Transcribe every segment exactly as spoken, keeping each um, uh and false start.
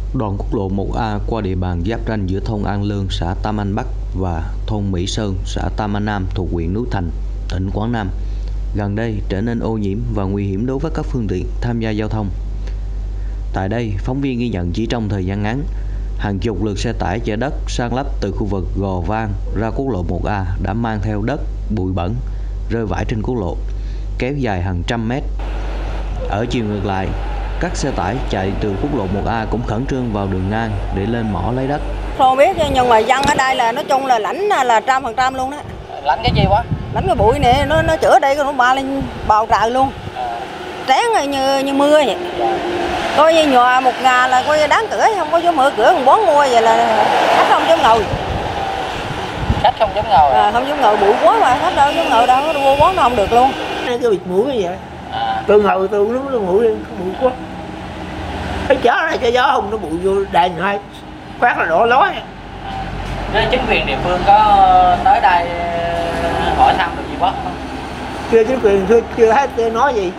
Đoạn quốc lộ một A qua địa bàn giáp ranh giữa thôn An Lương, xã Tam Anh Bắc và thôn Mỹ Sơn, xã Tam Anh Nam thuộc huyện Núi Thành, tỉnh Quảng Nam, gần đây trở nên ô nhiễm và nguy hiểm đối với các phương tiện tham gia giao thông. Tại đây, phóng viên ghi nhận chỉ trong thời gian ngắn, hàng chục lượt xe tải chở đất san lấp từ khu vực Gò Vang ra quốc lộ một A đã mang theo đất, bụi bẩn rơi vãi trên quốc lộ, kéo dài hàng trăm mét. Ở chiều ngược lại, các xe tải chạy từ quốc lộ một A cũng khẩn trương vào đường ngang để lên mỏ lấy đất. Không biết nhưng mà dân ở đây là nói chung là lãnh là trăm phần trăm luôn đó. Lãnh cái gì quá? Lãnh cái bụi này nó nó chữa đây nó ba lên bào trời luôn. Tráng như như mưa vậy. Coi như nhòa một ngà là coi đáng cửa, không có chỗ mở cửa còn bón mua vậy là khách không dám ngồi. Khách không dám ngồi. À, không dám ngồi bụi quá mà khách đâu dám ngồi đâu, nó mua bón nó không được luôn. Cái bịt mũi như vậy. À. Tôi ngồi tôi uống nó mũi lên, bụi quá. Cái gió này cái gió không nó bụi vô đàn hai quát là đổ lói. Nên chính quyền địa phương có tới đây hỏi thăm được gì bác không? Chưa, chính quyền chưa, chưa thấy tôi nói gì.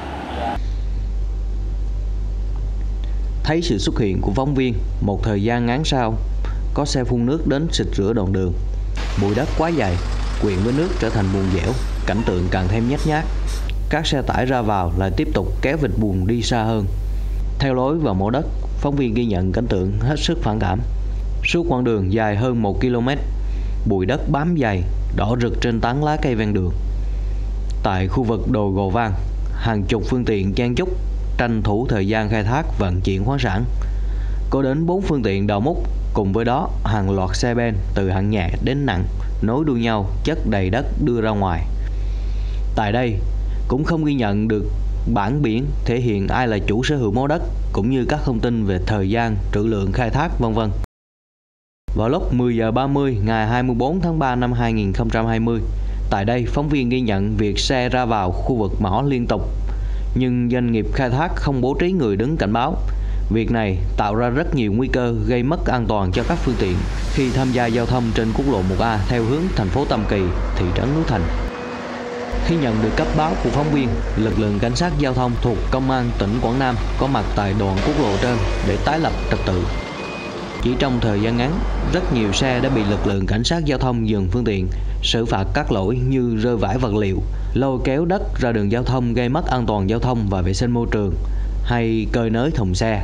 Thấy sự xuất hiện của phóng viên, một thời gian ngắn sau, có xe phun nước đến xịt rửa đoạn đường. Bụi đất quá dày, quyện với nước trở thành bùn dẻo, cảnh tượng càng thêm nhếch nhác. Các xe tải ra vào lại tiếp tục kéo vệt bùn đi xa hơn. Theo lối vào mỏ đất, phóng viên ghi nhận cảnh tượng hết sức phản cảm. Suốt quãng đường dài hơn một ki lô mét, bụi đất bám dày, đỏ rực trên tán lá cây ven đường. Tại khu vực đồi Gò Vang, hàng chục phương tiện chen chúc tranh thủ thời gian khai thác vận chuyển khoáng sản. Có đến bốn phương tiện đào múc, cùng với đó hàng loạt xe ben từ hạng nhẹ đến nặng nối đuôi nhau chất đầy đất đưa ra ngoài. Tại đây cũng không ghi nhận được bảng biển thể hiện ai là chủ sở hữu mỏ đất, cũng như các thông tin về thời gian, trữ lượng khai thác vân vân. Vào lúc mười giờ ba mươi ngày hai mươi tư tháng ba năm hai nghìn không trăm hai mươi, tại đây phóng viên ghi nhận việc xe ra vào khu vực mỏ liên tục, nhưng doanh nghiệp khai thác không bố trí người đứng cảnh báo. Việc này tạo ra rất nhiều nguy cơ gây mất an toàn cho các phương tiện khi tham gia giao thông trên quốc lộ một A theo hướng thành phố Tam Kỳ, thị trấn Núi Thành. Khi nhận được cấp báo của phóng viên, lực lượng cảnh sát giao thông thuộc Công an tỉnh Quảng Nam có mặt tại đoạn quốc lộ trên để tái lập trật tự. Chỉ trong thời gian ngắn, rất nhiều xe đã bị lực lượng cảnh sát giao thông dừng phương tiện, xử phạt các lỗi như rơi vãi vật liệu, lôi kéo đất ra đường giao thông gây mất an toàn giao thông và vệ sinh môi trường, hay cơi nới thùng xe.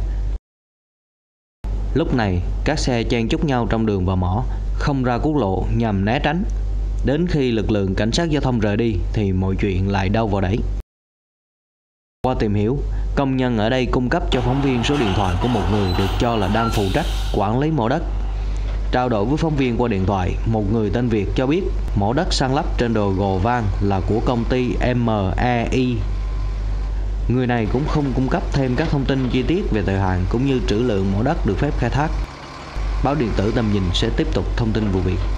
Lúc này, các xe chen chúc nhau trong đường vào mỏ, không ra quốc lộ nhằm né tránh. Đến khi lực lượng cảnh sát giao thông rời đi thì mọi chuyện lại đâu vào đấy. Qua tìm hiểu, công nhân ở đây cung cấp cho phóng viên số điện thoại của một người được cho là đang phụ trách quản lý mỏ đất. Trao đổi với phóng viên qua điện thoại, một người tên Việt cho biết mỏ đất san lấp trên đồi Gò Vang là của công ty em e i. Người này cũng không cung cấp thêm các thông tin chi tiết về thời hạn cũng như trữ lượng mỏ đất được phép khai thác. Báo điện tử Tầm Nhìn sẽ tiếp tục thông tin vụ việc.